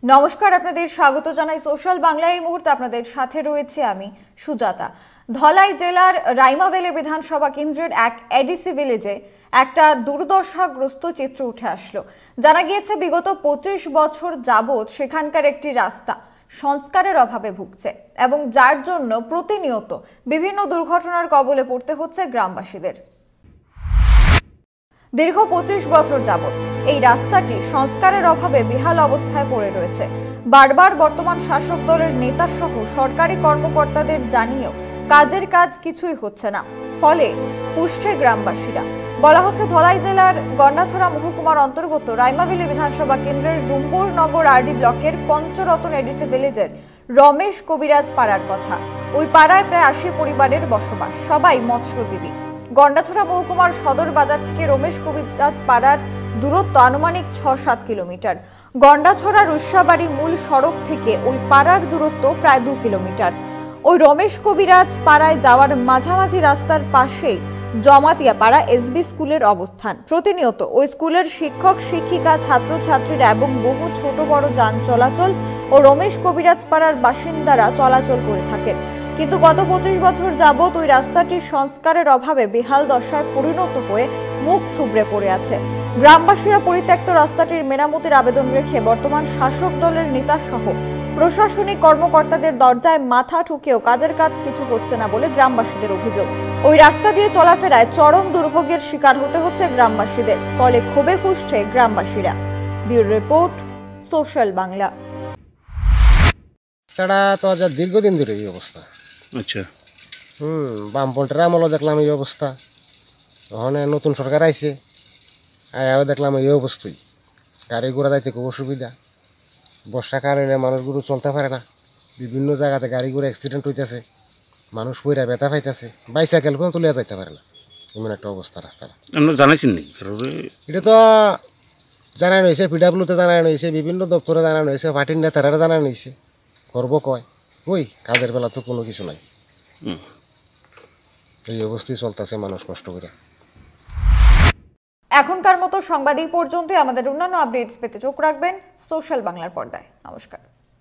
নমস্কার, আপনাদের স্বাগত জানাই সোশ্যাল বাংলা। এই মুহূর্তে আপনাদের সাথে রয়েছে আমি সুজাতা। ধলাই জেলার রাইমাবেলে বিধানসভা কেন্দ্রের এক এডিসি ভিলেজে একটা দুর্দশাগ্রস্ত চিত্র উঠে আসলো। জানা গিয়েছে বিগত 25 বছর যাবৎ সেখানকার একটি রাস্তা সংস্কারের অভাবে ভুগছে এবং যার জন্য প্রতিনিয়ত বিভিন্ন দুর্ঘটনার কবলে পড়তে হচ্ছে গ্রামবাসীদের। দীর্ঘ 25 বছর যাবৎ এই রাস্তাটি সংস্কারের অভাবে বেহাল অবস্থায় পড়ে রয়েছে। বারবার বর্তমান শাসক দলের নেতা সহ সরকারি কর্মকর্তাদের জানিয়েও কাজের কাজ কিছুই হচ্ছে না, ফলে ফুসছে গ্রামবাসীরা। বলা হচ্ছে ধলাই জেলার গন্ডাছড়া মহকুমার অন্তর্গত রাইমাবেলে বিধানসভা কেন্দ্রের ডুম্বুরনগর আরডি ব্লকের পঞ্চরতন এডিসি ভিলেজের রমেশ কবিরাজ পাড়ার কথা। ওই পাড়ায় প্রায় 80 পরিবারের বসবাস, সবাই মৎস্যজীবী। গন্ডাছড়া মহকুমার সদর বাজার থেকে রমেশ কবিরাজ পাড়ার দূরত্ব আনুমানিক 6-7 কিলোমিটার। গন্ডাছড়া রুষাবাড়ি মূল সড়ক থেকে ওই পাড়ার দূরত্ব প্রায় 2 কিলোমিটার। ওই রমেশ কবিরাজ পাড়ায় যাওয়ার মাঝামাঝি রাস্তার পাশেই জমাতিয়া পাড়া এসবি স্কুলের অবস্থান। প্রতিনিয়ত ওই স্কুলের শিক্ষক শিক্ষিকা, ছাত্রছাত্রীরা এবং বহু ছোট বড় যান চলাচল ও রমেশ কবিরাজ পাড়ার বাসিন্দারা চলাচল করে থাকেন। কিন্তু গত 25 বছর যাবৎ ওই রাস্তাটির সংস্কারের অভাবে বেহাল দশায় পরিণত হয়ে মুখ থুবড়ে পড়ে আছে। গ্রামবাসীরা পরিত্যক্ত রাস্তাটির মেরামতির আবেদন রেখে বর্তমান শাসক দলের নেতা সহ প্রশাসনিক কর্মকর্তাদের দরজায় মাথা ঠুকেও কাজের কাজ কিছু হচ্ছে না বলে গ্রামবাসীদের অভিযোগ। ওই রাস্তা দিয়ে চলাফেরায় চরম দুর্ভোগের শিকার হতে হচ্ছে গ্রামবাসীদের, ফলে ক্ষোভে ফুসছে গ্রামবাসীরা। Bureau report, social Bangla. ছাড়া তো আজ দীর্ঘদিন ধরে এই অবস্থা। আচ্ছা, বামপন্থের আমলও দেখলাম এই অবস্থা, ওখানে নতুন সরকার আইছে, আয়াও দেখলাম এই অবস্থাই। গাড়ি ঘোড়া যাইতে খুব অসুবিধা, বর্ষা কারণে মানুষগুলো চলতে পারে না, বিভিন্ন জায়গাতে গাড়ি ঘোড়া অ্যাক্সিডেন্ট হইতেছে, মানুষ পইরা ব্যথা পাইতেছে, বাইসাইকেল পর্যন্ত তুলিয়া যাইতে পারে না, এমন একটা অবস্থা রাস্তাটা। আমরা জানাইছেন নি? এটা তো জানানো হয়েছে, পিডাব্লিউতে জানানো হয়েছে, বিভিন্ন দপ্তরে জানানো হয়েছে, পার্টির নেতারা জানানো হয়েছে, করবো কয় ওই কাজের বেলা তো কোনো কিছু নাই। এই অবস্থায় চলতেছে, মানুষ কষ্ট করে। এখনকার মতো সংবাদ এই পর্যন্তই। আমাদের অন্যান্য আপডেটস পেতে চোখ রাখবেন সোশ্যাল বাংলার পর্দায়। নমস্কার।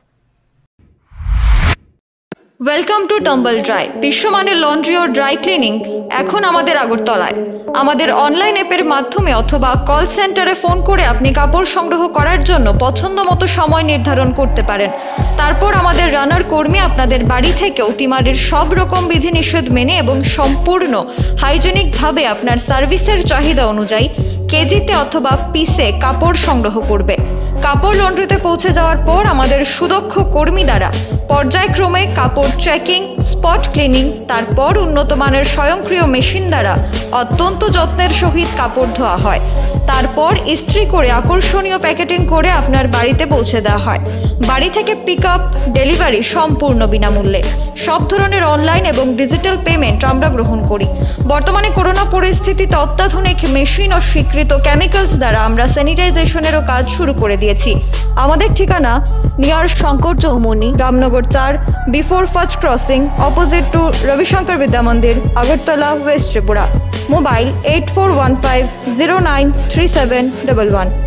ওয়েলকাম টু টাম্বল ড্রাই, বিশ্বমানের লন্ড্রি ও ড্রাই ক্লিনিং এখন আমাদের আগরতলায়। আমাদের অনলাইন অ্যাপের মাধ্যমে অথবা কল সেন্টারে ফোন করে আপনি কাপড় সংগ্রহ করার জন্য পছন্দ মতো সময় নির্ধারণ করতে পারেন। তারপর আমাদের রানার কর্মী আপনাদের বাড়ি থেকে অতিমারির সব রকম বিধিনিষেধ মেনে এবং সম্পূর্ণ হাইজেনিকভাবে আপনার সার্ভিসের চাহিদা অনুযায়ী কেজিতে অথবা পিসে কাপড় সংগ্রহ করবে। কাপড় লন্ড্রিতে পৌঁছে যাওয়ার পর আমাদের সুদক্ষ কর্মী দ্বারা পর্যায়ক্রমে কাপড় ট্র্যাকিং, স্পট ক্লিনিং, তারপর উন্নত মানের স্বয়ংক্রিয় মেশিন দ্বারা অত্যন্ত যত্নের সহিত কাপড় ধোয়া হয়। তারপর ইস্ত্রি করে আকর্ষণীয় প্যাকেটিং করে আপনার বাড়িতে পৌঁছে দেওয়া হয়। বাড়ি থেকে পিক আপ, ডেলিভারি সম্পূর্ণ বিনামূল্যে। সব ধরনের অনলাইন এবং ডিজিটাল পেমেন্ট আমরা গ্রহণ করি। বর্তমানে করোনা পরিস্থিতিতে অত্যাধুনিক মেশিন ও স্বীকৃত কেমিক্যালস দ্বারা আমরা স্যানিটাইজেশনেরও কাজ শুরু করে দিয়েছি। আমাদের ঠিকানা near Shankar Chowmuhani, Ramnagar 4, before first crossing, opposite to Rabishankar Vidya Mandir, Agartala, West Tripura. Mobile 8415093711।